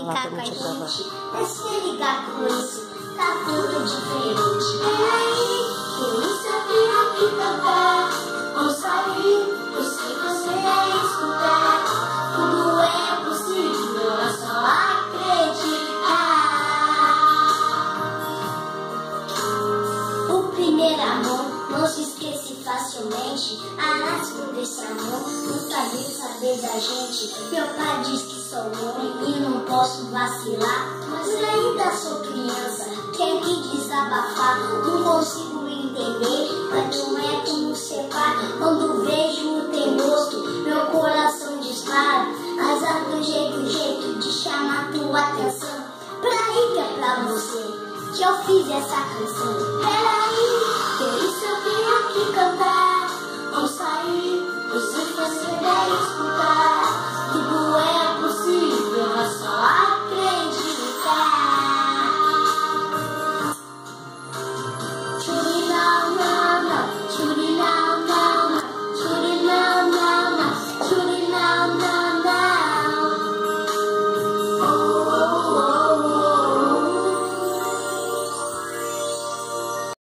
ficar com a gente. Mas se ligar com isso, tá tudo diferente. Peraí, que isso eu vim aqui cantar. Ouça aí, eu sei que você é escutar. Tudo é possível, é só acreditar. O primeiro amor não se esquece facilmente. Aliás, por desse amor, nunca vi saber da gente. Meu pai diz que sou homem e não posso vacilar, mas ainda sou criança, quer me desabafar. Não consigo entender, mas não é como ser pai. Quando vejo o teu rosto, meu coração dispara. Mas arranjei um jeito de chamar tua atenção. Pra aí que é pra você que eu fiz essa canção. Peraí, que isso eu vim aqui cantar. Ouça aí, se você der escutar.